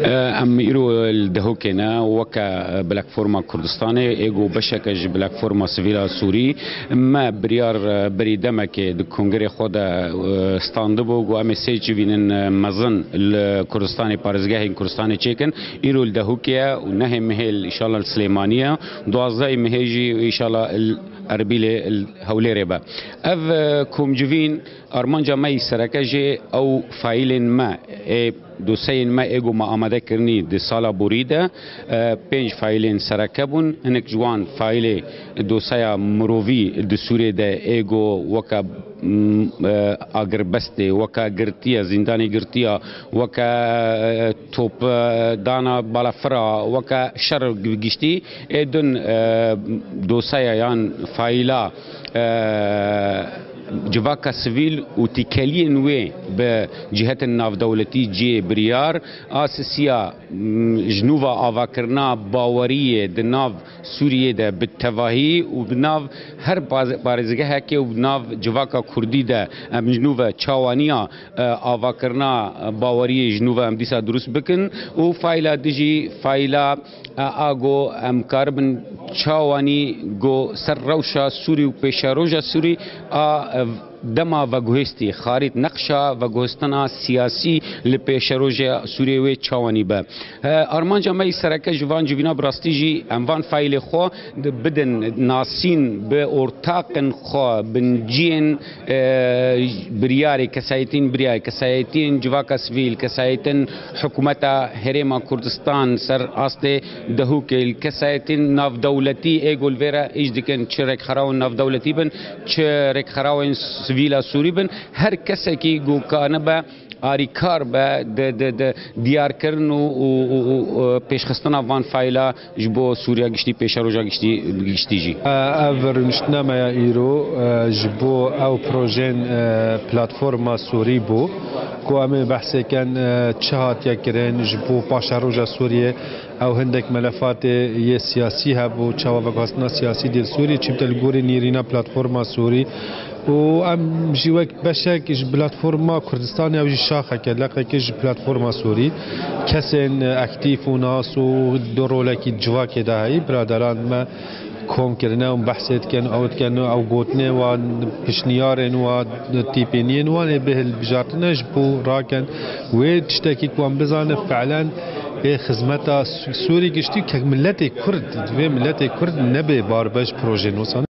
ام ایرو الدهوکنا وکا بلکفورما کردستانی ایگو بشکج بلکفورما سویلا سوری ما بریار بریدمه که د کنگره خود استاندبو گو ام سیچ وینن مزن الکردستانی پارزگاه کردستانی چیکن ایرو الدهوکیا و نه مهل ان شاء الله السليمانيه دوازده مهجي ان شاء الله اربيل الهولي ربا اف كومجوين ارمانجا ماي سركجي او فايلين ما دوسين ما ايجو ما آماده کرنی د سالا بوریده 5 فایلین سرکبون هنک جوان فایل دوسایا مرووی د سوریه ده ايجو وکا اگر بسته وکا گرتیا زندانی گرتیا وکا توپ دانا بالافرا وکا شر گشتی ادن دوسایا یان فایلا جواکا سویل و تیکلی نوی به جهت الناف دولتی جی بریار آسسیا جنوبا آوا کرنا باوریه د ناف سوریه ده بالتواهی و بناف هر بارزگاه که و بناف جواکا کردی ده جنوبا چاوانیا آوا کرنا باوریه جنوبا ام دیسا درست بکن و فایلا دجی فایلا آگو ام کاربن چاوانی گو سر روشا سوری و پیشا روشا سوری دما و گوهستی خارط نقشا و گوهستنا سیاسی لپیش روژه سوریه و چاوانی با ارمانجا مای سرکه جوان جوینا براستی جی اموان فایل خو بدن ناسین به ارتاقن خو بنجین بریاری کسایتین جواکا سویل کسایتین حکومتا هرما کردستان سر آسته دهوکل کسایتین ناف دولتی ایگول ویرا ایج دکن چرک خراون ناف دولتی بن چرک خراون سویلا سوری بن هر کسی که گوکانه با آریکار با دیار کرن و پیشخستن وان فایلا جبو سوریا گشتی پیش روزا گشتی جی. اول نشنامه ایرو جبو او پروژن پلتفرم سوری بو که همه بحثی کن چهات یکرین جبو پاش روزا سوریه او هندک ملفات یه سیاسی هبو چوا وگاستنا سیاسی دل سوری چمتل گوری نیرینا پلتفرم سوری و ام جیوک بشک اج پلتفرما کردستان او شاخه که لقه که اج پلتفرما سوری کسین اکتیف و ناس و دورولکی جواک دهی برادران ما کم کرنه و بحثت کن او گوتنه و پشنیارن و تیپینین و به البجارتنه جبو راکن و تشتکی کم بزانه فعلا خدمت سوری گشتی که ملت کرد نبی بار بش پروژه نوسان